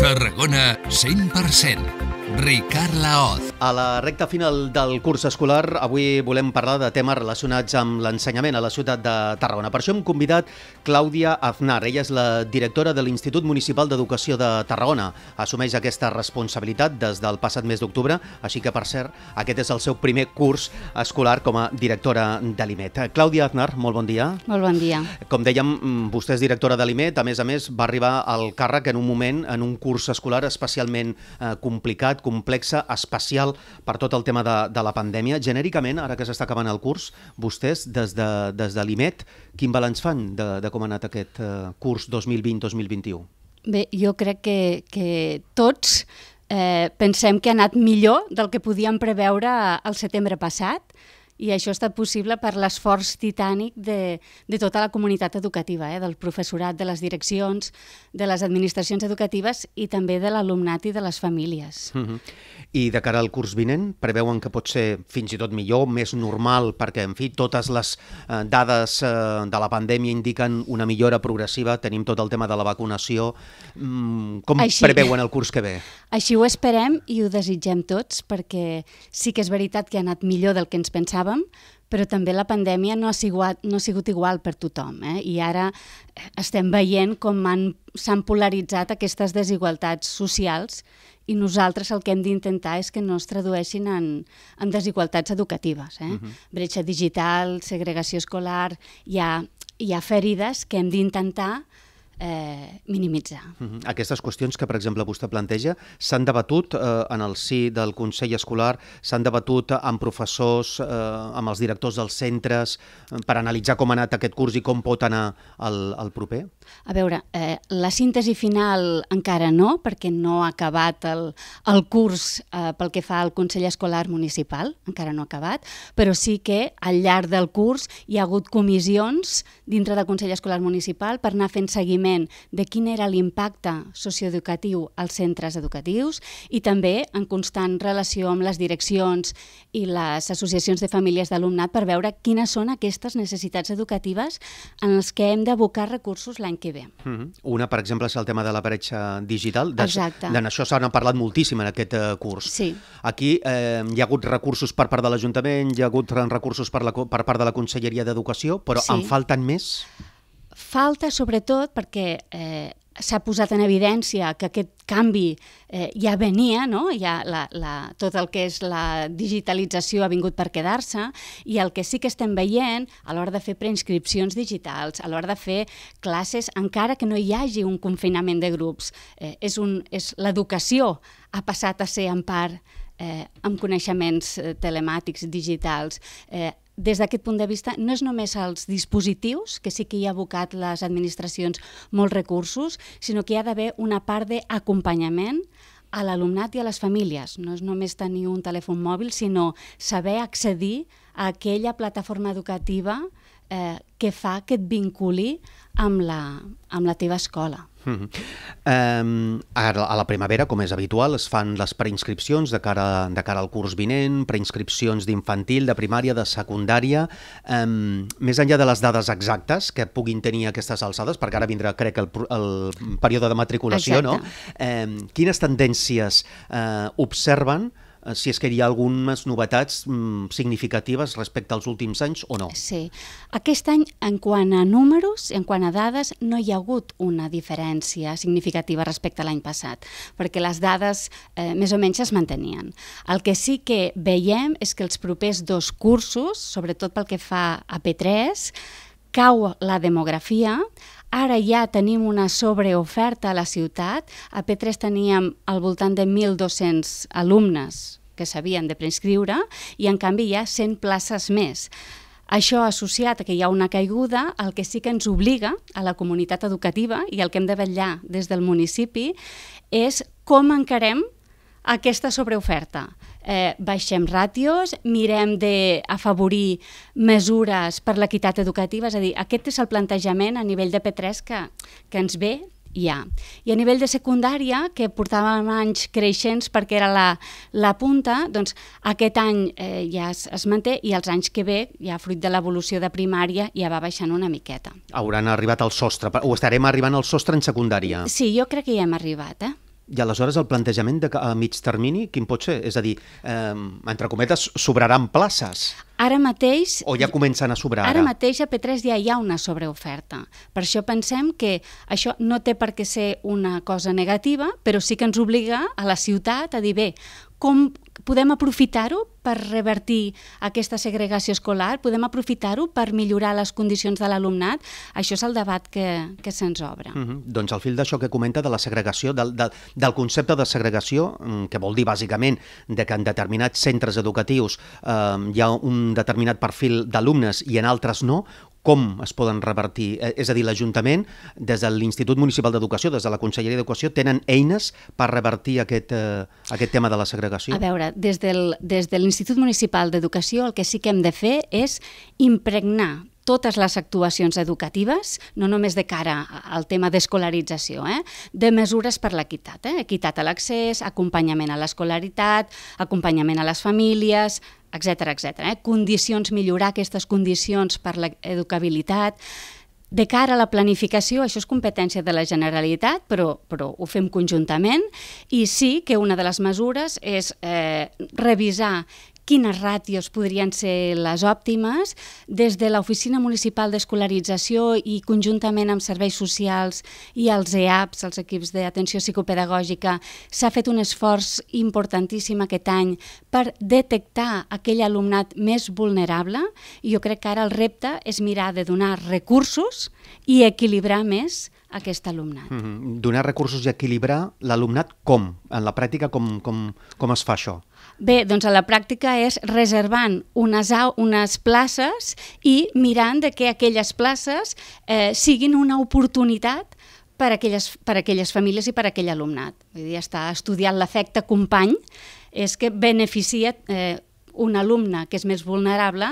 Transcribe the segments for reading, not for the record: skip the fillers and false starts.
Tarragona 100%. Ricard Laoz. A la recta final del curs escolar, avui volem parlar de temes relacionats amb l'ensenyament a la ciutat de Tarragona. Per això hem convidat Clàudia Aznar. Ella és la directora de l'Institut Municipal d'Educació de Tarragona. Assumeix aquesta responsabilitat des del passat mes d'octubre, així que, per cert, aquest és el seu primer curs escolar com a directora de l'IMET. Clàudia Aznar, molt bon dia. Molt bon dia. Com dèiem, vostè és directora de l'IMET, a més, va arribar al càrrec en un moment, en un curs escolar especialment complicat, complexa, especial per tot el tema de la pandèmia. Genèricament, ara que s'està acabant el curs, vostès, des de l'IMET, quin balanç fan de com ha anat aquest curs 2020-2021? Bé, jo crec que tots pensem que ha anat millor del que podíem preveure al setembre passat, i això ha estat possible per l'esforç titànic de tota la comunitat educativa, del professorat, de les direccions, de les administracions educatives i també de l'alumnat i de les famílies. I de cara al curs vinent, preveuen que pot ser fins i tot millor, més normal, perquè, en fi, totes les dades de la pandèmia indiquen una millora progressiva, tenim tot el tema de la vacunació. Com preveuen el curs que ve? Així ho esperem i ho desitgem tots, perquè sí que és veritat que ha anat millor del que ens pensàvem, però també la pandèmia no ha sigut igual per tothom, i ara estem veient com s'han polaritzat aquestes desigualtats socials, i nosaltres el que hem d'intentar és que no es tradueixin en desigualtats educatives. Bretxa digital, segregació escolar, hi ha ferides que hem d'intentar minimitzar. Aquestes qüestions que, per exemple, vostè planteja s'han debatut en el si del Consell Escolar, s'han debatut amb professors, amb els directors dels centres, per analitzar com ha anat aquest curs i com pot anar el proper? A veure, la síntesi final encara no, perquè no ha acabat el curs pel que fa al Consell Escolar Municipal, encara no ha acabat, però sí que al llarg del curs hi ha hagut comissions dintre del Consell Escolar Municipal per anar fent seguiment de quin era l'impacte socioeducatiu als centres educatius i també en constant relació amb les direccions i les associacions de famílies d'alumnat per veure quines són aquestes necessitats educatives en les que hem d'abocar recursos l'any que ve. Una, per exemple, és el tema de la bretxa digital. Exacte. D'això s'ha parlat moltíssim en aquest curs. Sí. Aquí hi ha hagut recursos per part de l'Ajuntament, hi ha hagut recursos per part de la Conselleria d'Educació, però en falten més? Falta, sobretot, perquè s'ha posat en evidència que aquest canvi ja venia, tot el que és la digitalització ha vingut per quedar-se, i el que sí que estem veient a l'hora de fer preinscripcions digitals, a l'hora de fer classes, encara que no hi hagi un confinament de grups, l'educació ha passat a ser en part amb coneixements telemàtics digitals. Des d'aquest punt de vista, no és només els dispositius, que sí que hi ha abocat les administracions molts recursos, sinó que hi ha d'haver una part d'acompanyament a l'alumnat i a les famílies. No és només tenir un telèfon mòbil, sinó saber accedir a aquella plataforma educativa que fa que et vinculi amb la teva escola. Ara, a la primavera, com és habitual, es fan les preinscripcions de cara al curs vinent, preinscripcions d'infantil, de primària, de secundària. Més enllà de les dades exactes que puguin tenir aquestes alçades, perquè ara vindrà, crec, el període de matriculació, no? Quines tendències observen, si és que hi ha algunes novetats significatives respecte als últims anys o no? Sí. Aquest any, en quant a números, en quant a dades, no hi ha hagut una diferència significativa respecte a l'any passat, perquè les dades més o menys es mantenien. El que sí que veiem és que els propers dos cursos, sobretot pel que fa a P3, cau la demografia. Ara ja tenim una sobreoferta a la ciutat. A P3 teníem al voltant de 1.200 alumnes que s'havien de preinscriure i en canvi hi ha 100 places més. Això associat a que hi ha una caiguda, el que sí que ens obliga a la comunitat educativa i el que hem de vetllar des del municipi és com encarem aquesta sobreoferta. Baixem ràtios, mirem d'afavorir mesures per l'equitat educativa, és a dir, aquest és el plantejament a nivell de P3 que ens ve ja. I a nivell de secundària, que portàvem anys creixents perquè era la punta, doncs aquest any ja es manté i els anys que ve, ja fruit de l'evolució de primària, ja va baixant una miqueta. Hauran arribat al sostre, o estarem arribant al sostre en secundària? Sí, jo crec que ja hem arribat, I aleshores el plantejament a mig termini, quin pot ser? És a dir, entre cometes, sobraran places? Ara mateix... O ja comencen a sobrar ara? Ara mateix a P3 ja hi ha una sobreoferta. Per això pensem que això no té per què ser una cosa negativa, però sí que ens obliga a la ciutat a dir, bé, com podem aprofitar-ho per revertir aquesta segregació escolar? Podem aprofitar-ho per millorar les condicions de l'alumnat? Això és el debat que se'ns obre. Doncs al fil d'això que comenta de la segregació, del concepte de segregació, que vol dir bàsicament que en determinats centres educatius hi ha un determinat perfil d'alumnes i en altres no, com es poden revertir? És a dir, l'Ajuntament, des de l'Institut Municipal d'Educació, des de la Conselleria d'Educació, tenen eines per revertir aquest tema de la segregació? A veure, des de l'Institut Municipal d'Educació el que sí que hem de fer és impregnar totes les actuacions educatives, no només de cara al tema d'escolarització, de mesures per l'equitat. Equitat a l'accés, acompanyament a l'escolaritat, acompanyament a les famílies, etc. Condicions, millorar aquestes condicions per l'educabilitat. De cara a la planificació, això és competència de la Generalitat, però ho fem conjuntament, i sí que una de les mesures és revisar quines ràtios podrien ser les òptimes. Des de l'Oficina Municipal d'Escolarització i conjuntament amb serveis socials i els EAPs, els equips d'atenció psicopedagògica, s'ha fet un esforç importantíssim aquest any per detectar aquell alumnat més vulnerable, i jo crec que ara el repte és mirar de donar recursos i equilibrar més aquest alumnat. Donar recursos i equilibrar l'alumnat com? En la pràctica com es fa això? Bé, doncs a la pràctica és reservant unes places i mirant que aquelles places siguin una oportunitat per a aquelles famílies i per a aquell alumnat. Vull dir, està estudiant l'efecte company, és que beneficia un alumne que és més vulnerable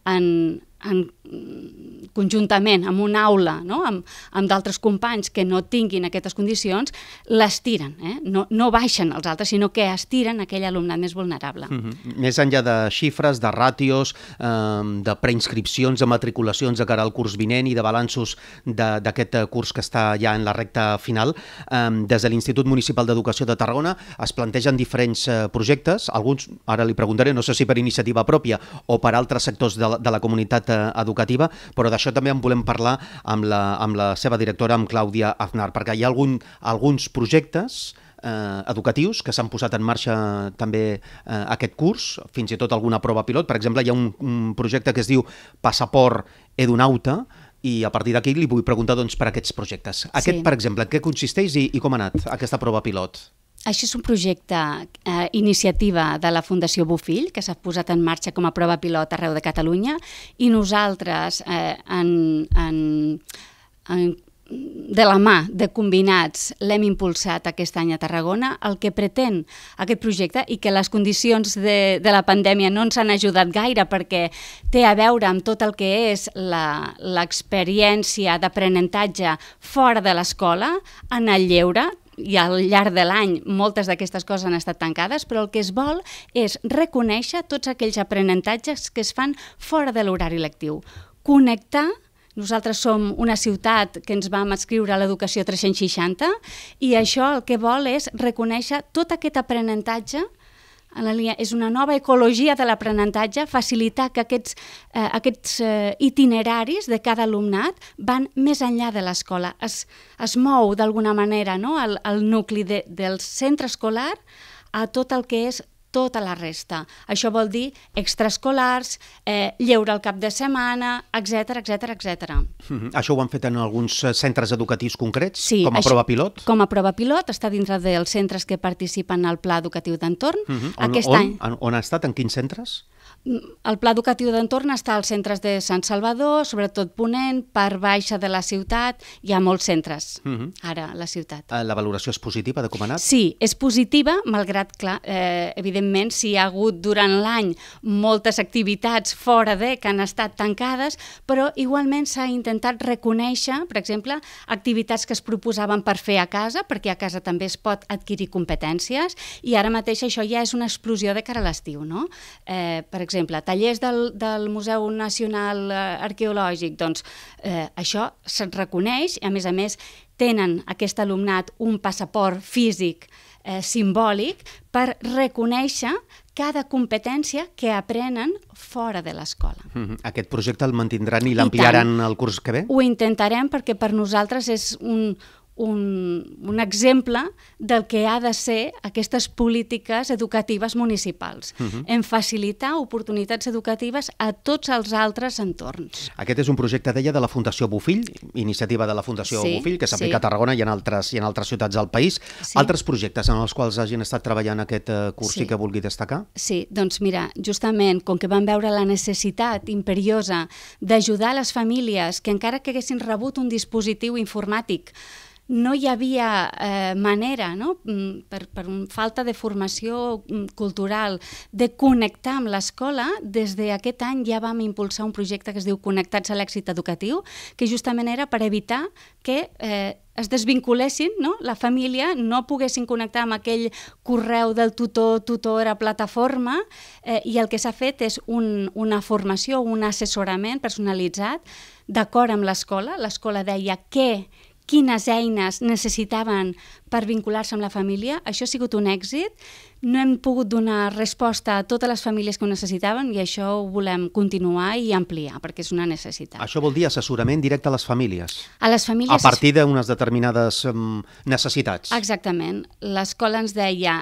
conjuntament amb una aula, amb d'altres companys que no tinguin aquestes condicions, l'estiren, no baixen els altres, sinó que estiren aquell alumnat més vulnerable. Més enllà de xifres, de ràtios, de preinscripcions, de matriculacions de cara al curs vinent i de balanços d'aquest curs que està ja en la recta final, des de l'Institut Municipal d'Educació de Tarragona es plantegen diferents projectes, alguns, ara li preguntaré, no sé si per iniciativa pròpia o per altres sectors de la comunitat educativa, però d'això també en volem parlar amb la seva directora, amb Clàudia Aznar, perquè hi ha alguns projectes educatius que s'han posat en marxa també aquest curs, fins i tot alguna prova pilot. Per exemple, hi ha un projecte que es diu Passaport Edunauta, i a partir d'aquí li vull preguntar per aquests projectes. Aquest, per exemple, en què consisteix i com ha anat aquesta prova pilot? Això és un projecte, iniciativa de la Fundació Bofill, que s'ha posat en marxa com a prova pilot arreu de Catalunya, i nosaltres, de la mà de Combinats, l'hem impulsat aquest any a Tarragona. El que pretén aquest projecte, i que les condicions de la pandèmia no ens han ajudat gaire perquè té a veure amb tot el que és l'experiència d'aprenentatge fora de l'escola, en el lleure, i al llarg de l'any moltes d'aquestes coses han estat tancades, però el que es vol és reconèixer tots aquells aprenentatges que es fan fora de l'horari lectiu. Connectar. Nosaltres som una ciutat que ens vam adscriure a l'Educació 360 i això el que vol és reconèixer tot aquest aprenentatge. És una nova ecologia de l'aprenentatge, facilitar que aquests itineraris de cada alumnat van més enllà de l'escola. Es mou d'alguna manera el nucli del centre escolar a tot el que és tota la resta. Això vol dir extraescolars, lleure al cap de setmana, etc. Això ho han fet en alguns centres educatius concrets, sí, com a prova pilot? Com a prova pilot, està dintre dels centres que participen al Pla Educatiu d'Entorn. On ha estat? En quins centres? El Pla Educatiu d'Entorn està als centres de Sant Salvador, sobretot Ponent, part baixa de la ciutat, hi ha molts centres ara a la ciutat. La valoració és positiva de com ha anat? Sí, és positiva, malgrat, clar, evidentment, si hi ha hagut durant l'any moltes activitats fora que han estat tancades, però igualment s'ha intentat reconèixer, per exemple, activitats que es proposaven per fer a casa, perquè a casa també es pot adquirir competències, i ara mateix això ja és una explosió de cara a l'estiu, no? Per exemple, exemple, tallers del Museu Nacional Arqueològic, doncs això se't reconeix i, a més, tenen aquest alumnat un passaport físic simbòlic per reconèixer cada competència que aprenen fora de l'escola. Aquest projecte el mantindran i l'ampliaran el curs que ve? Ho intentarem perquè per nosaltres és un exemple del que ha de ser aquestes polítiques educatives municipals, en facilitar oportunitats educatives a tots els altres entorns. Aquest és un projecte, deia, de la Fundació Bofill, iniciativa de la Fundació Bofill, que s'aplica a Tarragona i en altres ciutats del país. Altres projectes en els quals hagin estat treballant aquest curs i que vulgui destacar? Sí, doncs mira, justament com que van veure la necessitat imperiosa d'ajudar les famílies que encara que haguessin rebut un dispositiu informàtic no hi havia manera, no? per falta de formació cultural, de connectar amb l'escola. Des d'aquest any ja vam impulsar un projecte que es diu Connectats a l'èxit educatiu, que justament era per evitar que es desvinculessin, no? La família no poguessin connectar amb aquell correu del tutora, plataforma, i el que s'ha fet és una formació, un assessorament personalitzat d'acord amb l'escola. L'escola deia quines eines necessitaven per vincular-se amb la família. Això ha sigut un èxit. No hem pogut donar resposta a totes les famílies que ho necessitaven i això ho volem continuar i ampliar, perquè és una necessitat. Això vol dir assessorament directe a les famílies? A les famílies... A partir d'unes determinades necessitats? Exactament. L'escola ens deia,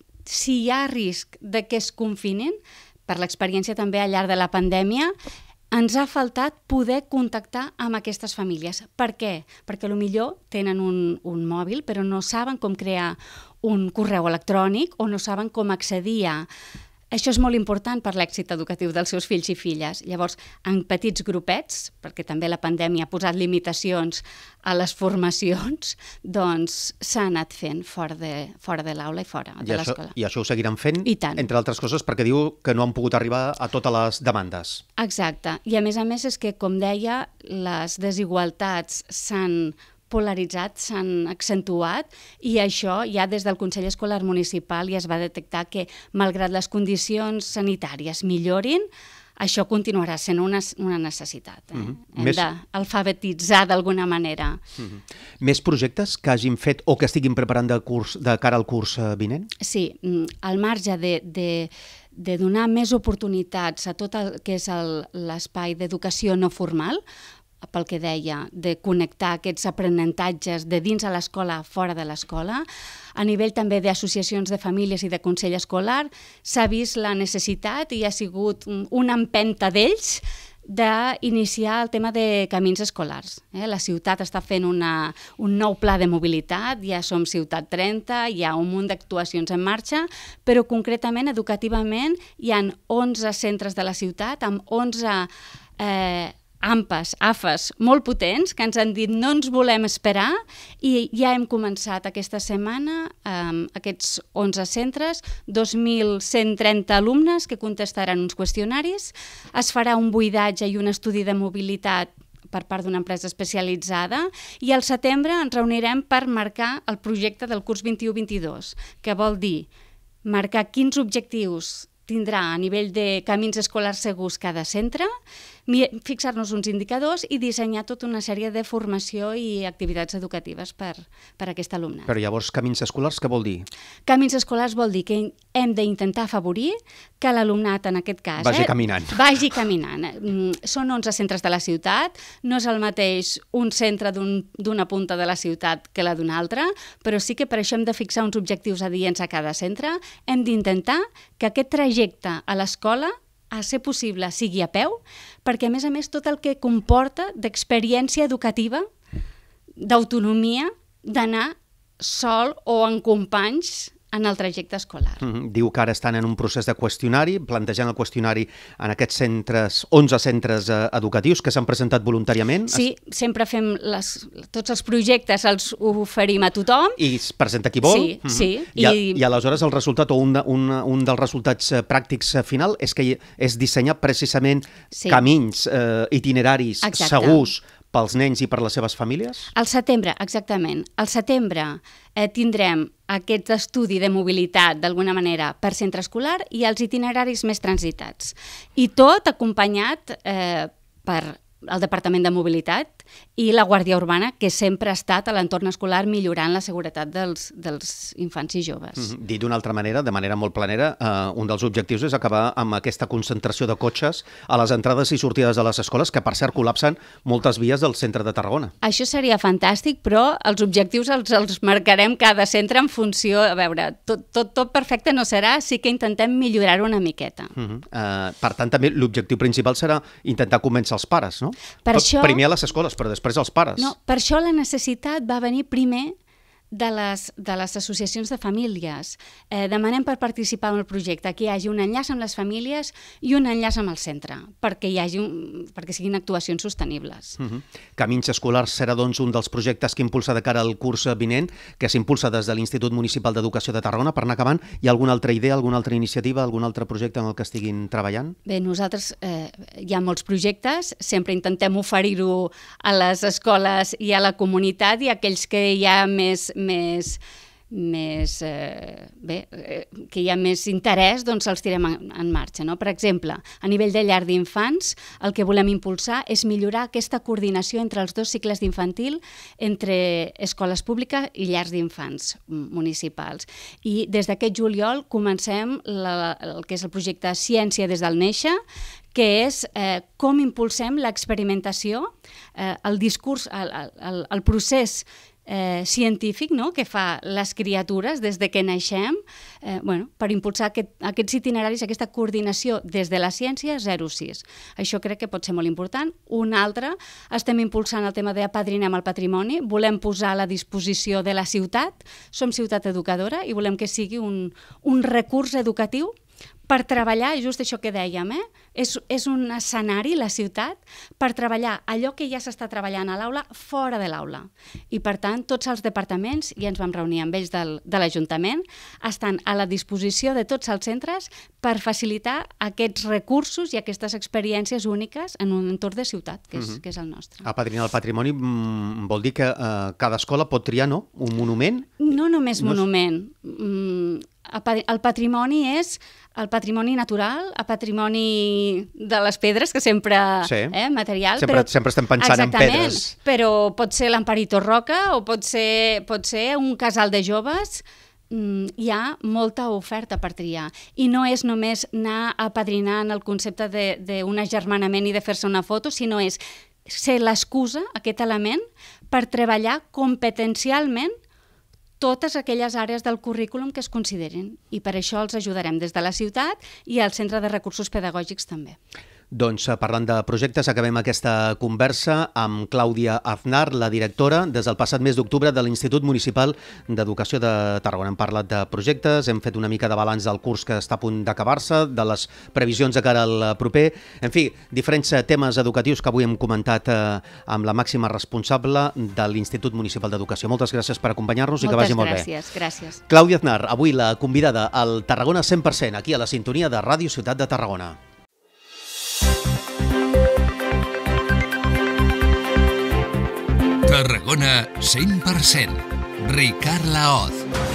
si hi ha risc de que es confinin, per l'experiència també al llarg de la pandèmia, ens ha faltat poder contactar amb aquestes famílies. Per què? Perquè potser tenen un mòbil però no saben com crear un correu electrònic o no saben com accedir a... Això és molt important per l'èxit educatiu dels seus fills i filles. Llavors, en petits grupets, perquè també la pandèmia ha posat limitacions a les formacions, doncs s'ha anat fent fora de l'aula i fora de l'escola. I això ho seguiran fent, entre altres coses, perquè diu que no han pogut arribar a totes les demandes. Exacte. I a més és que, com deia, les desigualtats s'han polaritzat, s'han accentuat i això ja des del Consell Escolar Municipal ja es va detectar que, malgrat les condicions sanitàries millorin, això continuarà sent una necessitat. Hem d'alfabetitzar d'alguna manera. Més projectes que hagin fet o que estiguin preparant de cara al curs vinent? Sí, al marge de donar més oportunitats a tot el que és l'espai d'educació no formal, pel que deia, de connectar aquests aprenentatges de dins de l'escola a fora de l'escola. A nivell també d'associacions de famílies i de consell escolar s'ha vist la necessitat i ha sigut una empenta d'ells d'iniciar el tema de camins escolars. La ciutat està fent un nou pla de mobilitat, ja som Ciutat 30, hi ha un munt d'actuacions en marxa, però concretament, educativament, hi ha 11 centres de la ciutat amb 11 AFES molt potents que ens han dit no ens volem esperar i ja hem començat aquesta setmana aquests 11 centres, 2.130 alumnes que contestaran uns qüestionaris, es farà un buidatge i un estudi de mobilitat per part d'una empresa especialitzada i al setembre ens reunirem per marcar el projecte del curs 21-22, que vol dir marcar quins objectius tindrà a nivell de camins escolars segurs cada centre, fixar-nos uns indicadors i dissenyar tota una sèrie de formació i activitats educatives per a aquest alumnat. Però llavors, camins escolars, què vol dir? Camins escolars vol dir que hem d'intentar afavorir que l'alumnat, en aquest cas... Vagi caminant. Vagi caminant. Són 11 centres de la ciutat, no és el mateix un centre d'una punta de la ciutat que la d'una altra, però sí que per això hem de fixar uns objectius adients a cada centre. Hem d'intentar que aquest trajecte a l'escola a ser possible sigui a peu, perquè a més tot el que comporta d'experiència educativa, d'autonomia, d'anar sol o en companys en el trajecte escolar. Diu que ara estan en un procés de qüestionari, plantejant el qüestionari en aquests centres, 11 centres educatius que s'han presentat voluntàriament. Sí, sempre fem tots els projectes, els oferim a tothom. I es presenta qui vol. Sí. I aleshores el resultat o un dels resultats pràctics final és que és dissenyar precisament camins, itineraris segurs pels nens i per les seves famílies? Al setembre, exactament. Al setembre tindrem aquest estudi de mobilitat, d'alguna manera, per centre escolar i els itineraris més transitats. I tot acompanyat per el Departament de Mobilitat i la Guàrdia Urbana, que sempre ha estat a l'entorn escolar millorant la seguretat dels infants i joves. Dit d'una altra manera, de manera molt planera, un dels objectius és acabar amb aquesta concentració de cotxes a les entrades i sortides de les escoles, que per cert col·lapsen moltes vies del centre de Tarragona. Això seria fantàstic, però els objectius els marcarem cada centre en funció... A veure, tot perfecte no serà, sí que intentem millorar-ho una miqueta. Per tant, també l'objectiu principal serà intentar convèncer els pares, no? Primer a les escoles, però després als pares. No, per això la necessitat va venir primer de les associacions de famílies. Demanem per participar en el projecte que hi hagi un enllaç amb les famílies i un enllaç amb el centre, perquè siguin actuacions sostenibles. Camins Escolars serà, doncs, un dels projectes que impulsa de cara al curs vinent, que s'impulsa des de l'Institut Municipal d'Educació de Tarragona. Per anar acabant, hi ha alguna altra idea, alguna altra iniciativa, algun altre projecte en el que estiguin treballant? Bé, nosaltres hi ha molts projectes, sempre intentem oferir-ho a les escoles i a la comunitat, i aquells que hi ha que hi ha més interès, doncs els tirem en marxa. No? Per exemple, a nivell de llar d'infants, el que volem impulsar és millorar aquesta coordinació entre els dos cicles d'infantil, entre escoles públiques i llars d'infants municipals. I des d'aquest juliol comencem el que és el projecte Ciència des del Néixer, que és com impulsem l'experimentació, el discurs, el procés científic, no?, que fa les criatures des de que naixem, per impulsar aquests itineraris, aquesta coordinació des de la ciència 0-6. Això crec que pot ser molt important. Un altre, estem impulsant el tema d'Apadrinem el patrimoni, volem posar a la disposició de la ciutat, som ciutat educadora i volem que sigui un recurs educatiu per treballar, just això que dèiem, és un escenari, la ciutat, per treballar allò que ja s'està treballant a l'aula fora de l'aula. I, per tant, tots els departaments, ja ens vam reunir amb ells de l'Ajuntament, estan a la disposició de tots els centres per facilitar aquests recursos i aquestes experiències úniques en un entorn de ciutat, que és el nostre. Apadrinar el patrimoni vol dir que cada escola pot triar, no?, un monument? No només monument. El patrimoni és el patrimoni natural, el patrimoni de les pedres, que sempre... Sí. Material. Sempre estem pensant en pedres. Exactament, però pot ser l'Amparito Roca o pot ser un casal de joves. Hi ha molta oferta per triar. I no és només anar apadrinant el concepte d'un agermanament i de fer-se una foto, sinó és ser l'excusa, aquest element, per treballar competencialment totes aquelles àrees del currículum que es considerin. I per això els ajudarem des de la ciutat i al Centre de Recursos Pedagògics també. Doncs parlant de projectes, acabem aquesta conversa amb Clàudia Aznar, la directora, des del passat mes d'octubre de l'Institut Municipal d'Educació de Tarragona. Hem parlat de projectes, hem fet una mica de balanç del curs que està a punt d'acabar-se, de les previsions de cara al proper, en fi, diferents temes educatius que avui hem comentat amb la màxima responsable de l'Institut Municipal d'Educació. Moltes gràcies per acompanyar-nos i que vagi molt bé. Moltes gràcies. Clàudia Aznar, avui la convidada al Tarragona 100%, aquí a la sintonia de Ràdio Ciutat de Tarragona. Tarragona 100%. Ricard Laoz.